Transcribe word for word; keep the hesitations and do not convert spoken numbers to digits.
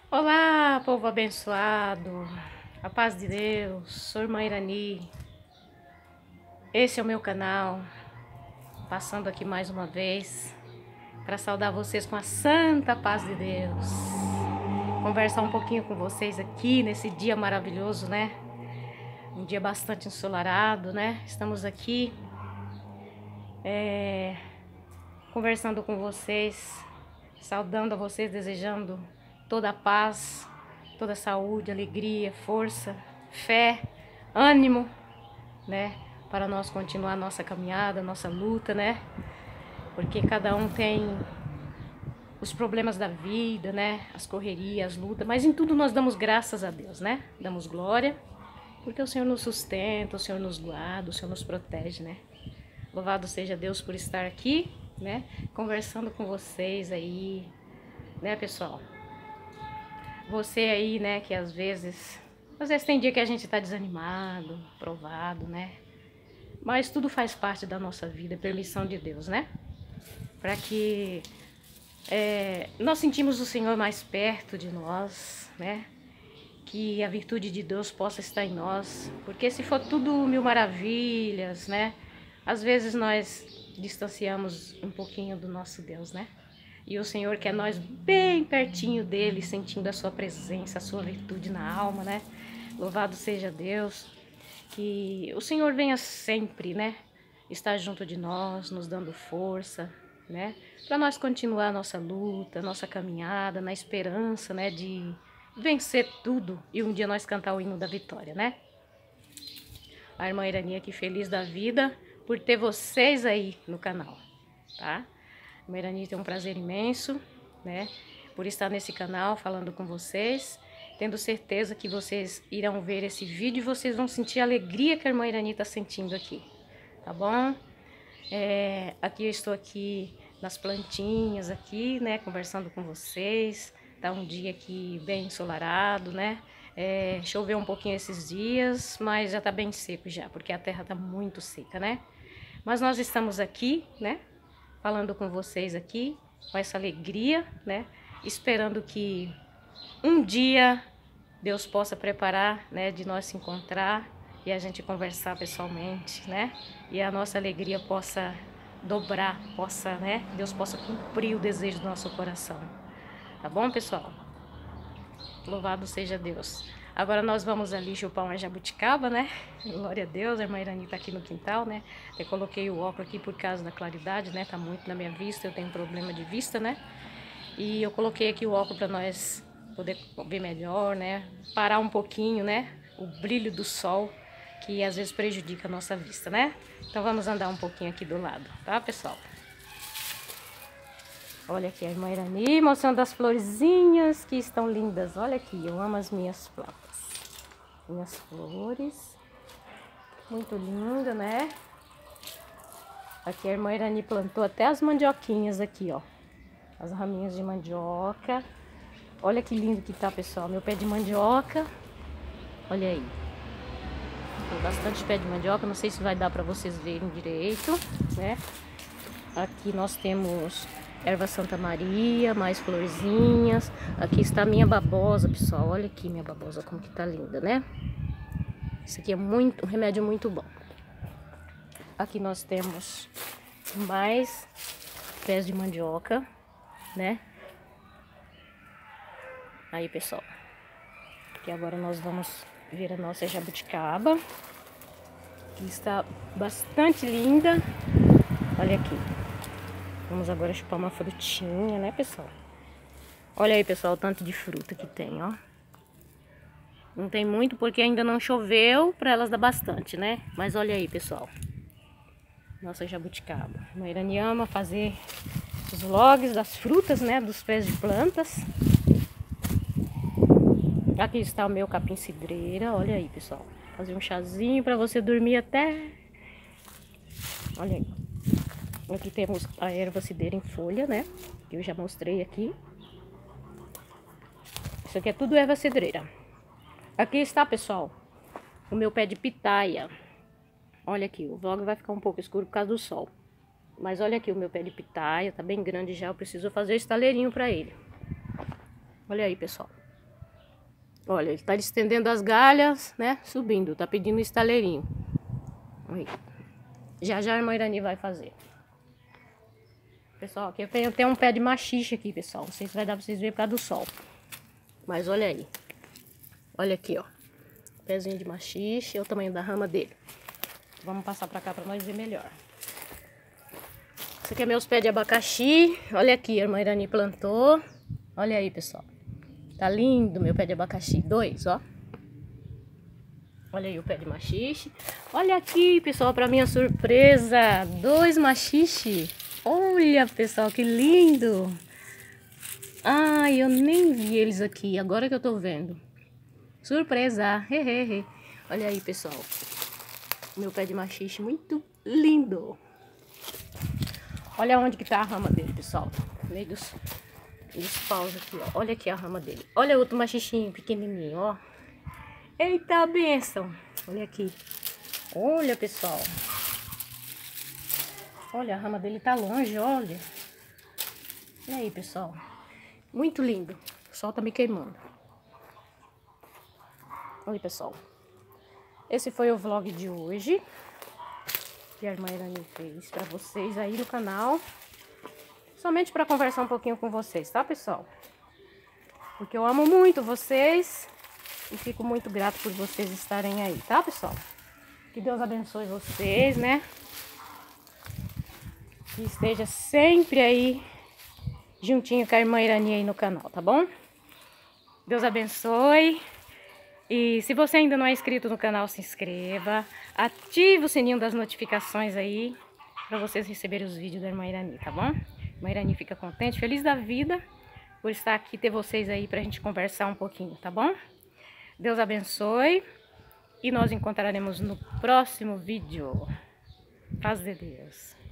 Olá, povo abençoado, a paz de Deus, sou irmã Irani, esse é o meu canal, passando aqui mais uma vez para saudar vocês com a santa paz de Deus, conversar um pouquinho com vocês aqui nesse dia maravilhoso, né? Um dia bastante ensolarado, né? Estamos aqui é, conversando com vocês, saudando a vocês, desejando toda a paz, toda a saúde, alegria, força, fé, ânimo, né? Para nós continuar a nossa caminhada, a nossa luta, né? Porque cada um tem os problemas da vida, né? As correrias, as lutas, mas em tudo nós damos graças a Deus, né? Damos glória, porque o Senhor nos sustenta, o Senhor nos guarda, o Senhor nos protege, né? Louvado seja Deus por estar aqui, né? Conversando com vocês aí, né, pessoal? Você aí, né, que às vezes, às vezes tem dia que a gente tá desanimado, provado, né? Mas tudo faz parte da nossa vida, permissão de Deus, né? Para que é, nós sentimos o Senhor mais perto de nós, né? Que a virtude de Deus possa estar em nós. Porque se for tudo mil maravilhas, né? Às vezes nós distanciamos um pouquinho do nosso Deus, né? E o Senhor quer nós bem pertinho dele, sentindo a sua presença, a sua virtude na alma, né? Louvado seja Deus. Que o Senhor venha sempre, né? Estar junto de nós, nos dando força, né? Para nós continuar a nossa luta, a nossa caminhada, na esperança, né? De vencer tudo e um dia nós cantar o hino da vitória, né? A irmã Irani aqui feliz da vida por ter vocês aí no canal, tá? A irmã Irani tem um prazer imenso, né? Por estar nesse canal falando com vocês. Tendo certeza que vocês irão ver esse vídeo e vocês vão sentir a alegria que a irmã Irani está sentindo aqui, tá bom? É, aqui eu estou aqui nas plantinhas aqui, né, conversando com vocês. Tá um dia aqui bem ensolarado, né? É, choveu um pouquinho esses dias, mas já tá bem seco já, porque a terra tá muito seca, né? Mas nós estamos aqui, né, falando com vocês aqui, com essa alegria, né? Esperando que um dia Deus possa preparar, né, de nós se encontrar e a gente conversar pessoalmente, né? E a nossa alegria possa dobrar, possa, né? Deus possa cumprir o desejo do nosso coração. Tá bom, pessoal? Louvado seja Deus. Agora nós vamos ali chupar uma jabuticaba, né? Glória a Deus, a irmã Irani tá aqui no quintal, né? Eu coloquei o óculos aqui por causa da claridade, né? Tá muito na minha vista, eu tenho problema de vista, né? E eu coloquei aqui o óculos para nós poder ver melhor, né? Parar um pouquinho, né? O brilho do sol, que às vezes prejudica a nossa vista, né? Então vamos andar um pouquinho aqui do lado, tá, pessoal? Olha aqui a irmã Irani mostrando as florzinhas que estão lindas. Olha aqui, eu amo as minhas plantas. Minhas flores. Muito linda, né? Aqui a irmã Irani plantou até as mandioquinhas aqui, ó. As raminhas de mandioca. Olha que lindo que tá, pessoal. Meu pé de mandioca. Olha aí. Tem bastante pé de mandioca. Não sei se vai dar pra vocês verem direito, né? Aqui nós temos erva Santa Maria, mais florzinhas. Aqui está a minha babosa, pessoal. Olha aqui minha babosa, como que tá linda, né? Isso aqui é muito, um remédio muito bom. Aqui nós temos mais pés de mandioca, né? Aí, pessoal, que agora nós vamos ver a nossa jabuticaba, que está bastante linda. Olha aqui. Vamos agora chupar uma frutinha, né, pessoal? Olha aí, pessoal, o tanto de fruta que tem, ó. Não tem muito porque ainda não choveu, para elas dar bastante, né? Mas olha aí, pessoal. Nossa jabuticaba. A Irani ama fazer os vlogs das frutas, né, dos pés de plantas. Aqui está o meu capim cidreira, olha aí, pessoal. Fazer um chazinho para você dormir até... Olha aí. Aqui temos a erva cidreira em folha, né? Que eu já mostrei aqui. Isso aqui é tudo erva cidreira. Aqui está, pessoal, o meu pé de pitaia. Olha aqui, o vlog vai ficar um pouco escuro por causa do sol. Mas olha aqui o meu pé de pitaia, tá bem grande já, eu preciso fazer estaleirinho para ele. Olha aí, pessoal. Olha, ele tá estendendo as galhas, né? Subindo, tá pedindo um estaleirinho. Aí. Já já a irmã Irani vai fazer. Pessoal, aqui eu tenho até um pé de machixe aqui, pessoal. Não sei se vai dar pra vocês verem por causa do sol. Mas olha aí. Olha aqui, ó. Pezinho de machixe, é o tamanho da rama dele. Vamos passar pra cá pra nós ver melhor. Esse aqui é meus pés de abacaxi. Olha aqui, a irmã Irani plantou. Olha aí, pessoal. Tá lindo meu pé de abacaxi. Dois, ó. Olha aí o pé de machixe. Olha aqui, pessoal, pra minha surpresa. Dois machixe. Olha, pessoal, que lindo. Ai, eu nem vi eles aqui. Agora que eu tô vendo. Surpresa. Hehehe. Olha aí, pessoal. Meu pé de machixe muito lindo. Olha onde que tá a rama dele, pessoal. No meio dos, dos paus aqui, ó. Olha aqui a rama dele. Olha outro machixinho pequenininho, ó. Eita, benção. Olha aqui. Olha, pessoal. Olha, a rama dele tá longe, olha. Olha aí, pessoal. Muito lindo. O sol tá me queimando. Olha, pessoal. Esse foi o vlog de hoje. Que a irmã Irani fez pra vocês aí no canal. Somente pra conversar um pouquinho com vocês, tá, pessoal? Porque eu amo muito vocês. E fico muito grato por vocês estarem aí, tá, pessoal? Que Deus abençoe vocês, né? Que esteja sempre aí, juntinho com a irmã Irani aí no canal, tá bom? Deus abençoe. E se você ainda não é inscrito no canal, se inscreva. Ative o sininho das notificações aí, pra vocês receberem os vídeos da irmã Irani, tá bom? A irmã Irani fica contente, feliz da vida, por estar aqui, ter vocês aí pra gente conversar um pouquinho, tá bom? Deus abençoe e nós encontraremos no próximo vídeo. Paz de Deus.